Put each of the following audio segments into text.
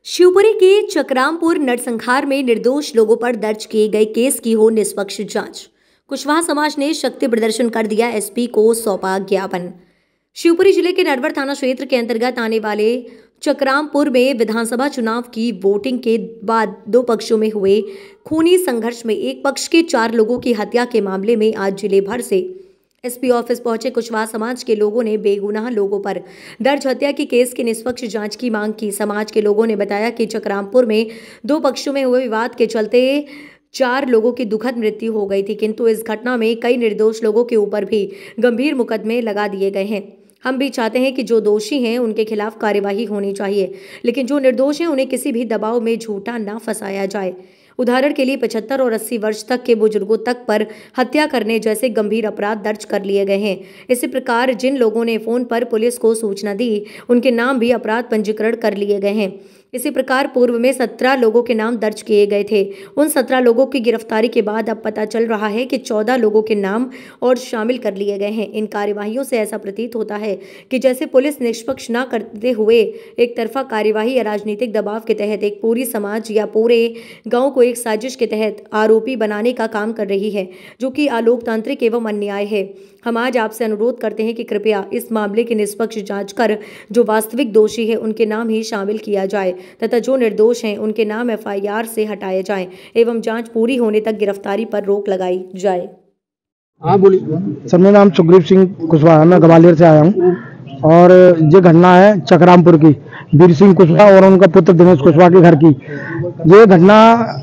शिवपुरी के चकरामपुर नरसंहार में निर्दोष लोगों पर दर्ज किए गए केस की हो निष्पक्ष जांच। कुशवाहा समाज ने शक्ति प्रदर्शन कर दिया, एसपी को सौंपा ज्ञापन। शिवपुरी जिले के नरवर थाना क्षेत्र के अंतर्गत आने वाले चकरामपुर में विधानसभा चुनाव की वोटिंग के बाद दो पक्षों में हुए खूनी संघर्ष में एक पक्ष के 4 लोगों की हत्या के मामले में आज जिले भर से एसपी ऑफिस पहुंचे कुशवाहा समाज के लोगों ने बेगुनाह लोगों पर दर्ज हत्या के केस की निष्पक्ष जांच की मांग की। समाज के लोगों ने बताया कि चकरामपुर में दो पक्षों में हुए विवाद के चलते 4 लोगों की दुखद मृत्यु हो गई थी, किंतु इस घटना में कई निर्दोष लोगों के ऊपर भी गंभीर मुकदमे लगा दिए गए हैं। हम भी चाहते हैं कि जो दोषी हैं उनके खिलाफ कार्यवाही होनी चाहिए, लेकिन जो निर्दोष हैं उन्हें किसी भी दबाव में झूठा ना फंसाया जाए। उदाहरण के लिए 75 और 80 वर्ष तक के बुजुर्गों तक पर हत्या करने जैसे गंभीर अपराध दर्ज कर लिए गए हैं। इसी प्रकार जिन लोगों ने फोन पर पुलिस को सूचना दी उनके नाम भी अपराध पंजीकरण कर लिए गए हैं। इसी प्रकार पूर्व में 17 लोगों के नाम दर्ज किए गए थे। उन 17 लोगों की गिरफ्तारी के बाद अब पता चल रहा है कि 14 लोगों के नाम और शामिल कर लिए गए हैं। इन कार्यवाहियों से ऐसा प्रतीत होता है कि जैसे पुलिस निष्पक्ष न करते हुए एक तरफा कार्यवाही या राजनीतिक दबाव के तहत एक पूरी समाज या पूरे गांव को एक साजिश के तहत आरोपी बनाने का काम कर रही है, जो कि अलोकतांत्रिक एवं अन्याय है। हम आज आपसे अनुरोध करते हैं कि कृपया इस मामले की निष्पक्ष जांच कर जो वास्तविक दोषी है उनके नाम ही शामिल किया जाए तथा जो निर्दोष हैं उनके नाम FIR से हटाए जाएं एवं जांच पूरी होने तक गिरफ्तारी पर रोक लगाई जाए। हाँ बोलिए सर। मेरा नाम सुग्रीव सिंह कुशवाहा, मैं ग्वालियर से आया हूँ और ये घटना है चकरामपुर की, वीर सिंह कुशवाहा और उनका पुत्र दिनेश कुशवाहा के घर की। ये घटना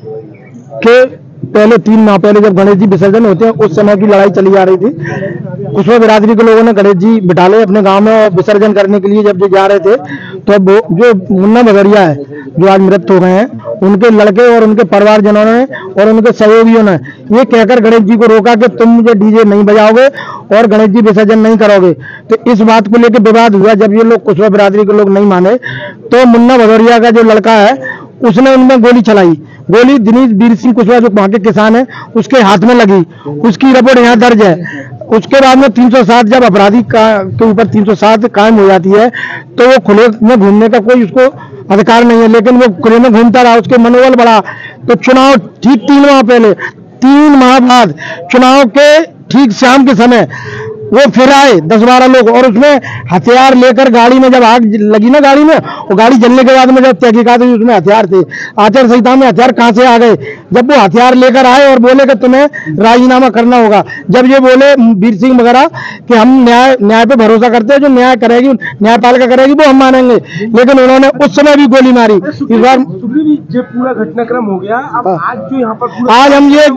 के पहले 3 माह पहले जब गणेश जी विसर्जन होते हैं उस समय की लड़ाई चली जा रही थी। कुशवाहा बिरादरी के लोगों ने गणेश जी बिठा ले अपने गांव में और विसर्जन करने के लिए जब जो जा रहे थे तो जो मुन्ना भगरिया है जो आज मृत हो गए हैं, उनके लड़के और उनके परिवारजनों ने और उनके सहयोगियों ने ये कहकर गणेश जी को रोका कि तुम मुझे डीजे नहीं बजाओगे और गणेश जी विसर्जन नहीं करोगे। तो इस बात को लेकर विवाद हुआ। जब ये लोग कुशवाहा बिरादरी के लोग नहीं माने तो मुन्ना भगरिया का जो लड़का है उसने उनमें गोली चलाई। गोली दिनेश वीर सिंह कुशवाहा जो वहां के किसान है उसके हाथ में लगी। उसकी रिपोर्ट यहाँ दर्ज है। उसके बाद में 307 जब अपराधी के ऊपर 307 कायम हो जाती है तो वो खुले में घूमने का कोई उसको अधिकार नहीं है, लेकिन वो खुले में घूमता रहा, उसके मनोबल बढ़ा। तो चुनाव ठीक 3 माह पहले, 3 माह बाद चुनाव के ठीक शाम के समय वो फिर आए 10-12 लोग और उसमें हथियार लेकर गाड़ी में जब आग लगी ना गाड़ी में, वो गाड़ी जलने के बाद में जब तहकीकात हुई उसमें हथियार थे। आचार संहिता में हथियार कहां से आ गए? जब वो हथियार लेकर आए और बोले कि तुम्हें राजीनामा करना होगा। जब ये बोले वीर सिंह वगैरह कि हम न्याय पे भरोसा करते हैं, जो न्याय करेगी न्यायपालिका करेगी वो हम मानेंगे, लेकिन उन्होंने उस समय भी गोली मारी। इस बार जो पूरा घटनाक्रम हो गया, अब आज जो यहाँ पर आज हम ये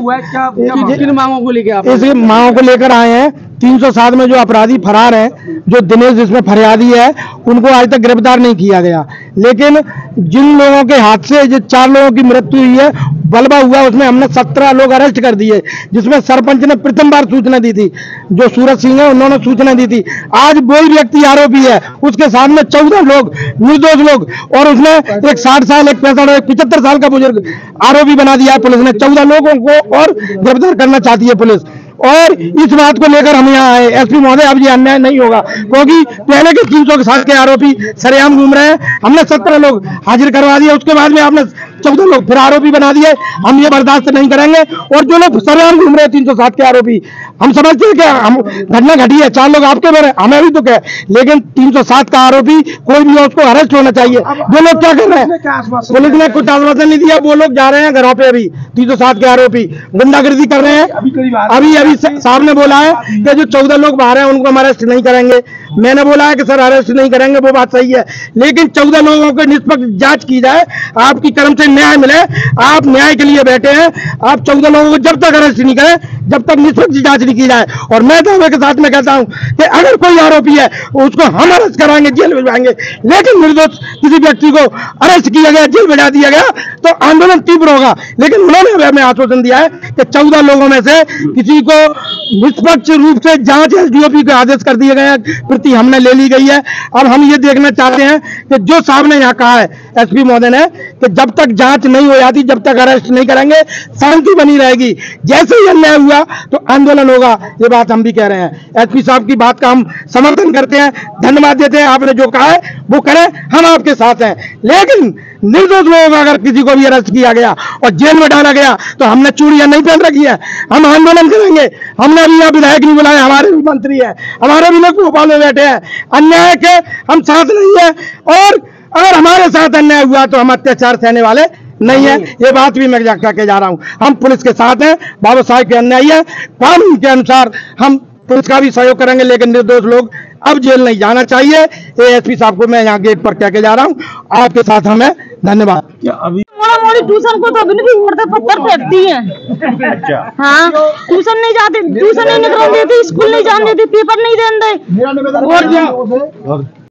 किन मांगों को लेकर इस मांगों को लेकर आए हैं। 307 में जो अपराधी फरार हैं, जो दिनेश जिसमें फरियादी है, उनको आज तक गिरफ्तार नहीं किया गया। लेकिन जिन लोगों के हाथ से जो 4 लोगों की मृत्यु हुई है, बलवा हुआ, उसमें हमने 17 लोग अरेस्ट कर दिए, जिसमें सरपंच ने प्रथम बार सूचना दी थी। जो सूरज सिंह है उन्होंने सूचना दी थी। आज वही व्यक्ति आरोपी है, उसके सामने 14 लोग निर्दोष लोग और उसने एक 60 साल, एक 65, एक 75 साल का बुजुर्ग आरोपी बना दिया है पुलिस ने। 14 लोगों को और गिरफ्तार करना चाहती है पुलिस। और इस बात को लेकर हम यहाँ आए, एसपी महोदय अब ये अन्याय नहीं होगा, क्योंकि पहले के 307 के आरोपी सरेआम घूम रहे हैं। हमने 17 लोग हाजिर करवा दिए, उसके बाद में आपने 14 लोग फिर आरोपी बना दिए। हम ये बर्दाश्त नहीं करेंगे। और जो लोग सरेआम घूम रहे हैं 307 के आरोपी, हम समझते हैं कि हम घटना घटी है, 4 लोग आपके मेरे, हमें भी दुख है, लेकिन 307 का आरोपी कोई भी हो उसको अरेस्ट होना चाहिए। जो लोग क्या कर रहे हैं, पुलिस ने कुछ आश्वासन नहीं दिया, वो लोग जा रहे हैं घरों पे। अभी 307 के आरोपी गुंडागर्दी कर रहे हैं। अभी साहब ने बोला है कि जो 14 लोग बाहर हैं उनको हम अरेस्ट नहीं करेंगे। मैंने बोला है कि सर अरेस्ट नहीं करेंगे, वो बात सही है, लेकिन 14 लोगों को निष्पक्ष जांच की जाए, आपकी कर्म से न्याय मिले। आप न्याय के लिए बैठे हैं, आप 14 लोगों को जब तक अरेस्ट नहीं करें, जब तक निष्पक्ष जांच नहीं की जाए। और मैं दावे के साथ में कहता हूं कि अगर कोई आरोपी है उसको हम अरेस्ट कराएंगे, जेल भिजवाएंगे, लेकिन निर्दोष किसी व्यक्ति को अरेस्ट किया गया, जेल भिजा दिया गया तो आंदोलन तीव्र होगा। लेकिन उन्होंने हमें आश्वासन दिया है कि 14 लोगों में से किसी को निष्पक्ष रूप से जांच SDOP के आदेश कर दिए गए हैं, प्रति हमने ले ली गई है। अब हम ये देखना चाहते हैं कि जो साहब ने यहाँ कहा है एसपी महोदय ने कि जब तक जांच नहीं हो जाती, जब तक अरेस्ट नहीं करेंगे, शांति बनी रहेगी। जैसे ही अन्याय हुआ तो आंदोलन होगा, ये बात हम भी कह रहे हैं। एसपी साहब की बात का हम समर्थन करते हैं, धन्यवाद देते हैं। आपने जो कहा है वो करें, हम आपके साथ हैं, लेकिन निर्दोष लोगों का अगर किसी को भी अरेस्ट किया गया और जेल में डाला गया तो हमने चूड़ियां नहीं पहन रखी है, हम आंदोलन करेंगे। हमने अभी यहाँ विधायक नहीं बुलाया, हमारे भी मंत्री है, हमारे भी लोग भोपाल में बैठे हैं। अन्याय के हम साथ नहीं है, और अगर हमारे साथ अन्याय हुआ तो हम अत्याचार सहने वाले नहीं है। ये बात भी मैं कहके जा रहा हूँ, हम पुलिस के साथ हैं। बाबा साहब के अन्याय है, कानून के अनुसार हम पुलिस का भी सहयोग करेंगे, लेकिन निर्दोष लोग अब जेल नहीं जाना चाहिए। एएसपी साहब को मैं यहाँ गेट पर कह के जा रहा हूँ, आपके साथ हमें धन्यवाद। क्या अभी ट्यूशन को तो अभी नहीं उड़ते पत्थर फेंकती है। हाँ, ट्यूशन नहीं जाते, ट्यूशन नहीं निकलने देती, स्कूल नहीं जाने देती, पेपर नहीं देने दे।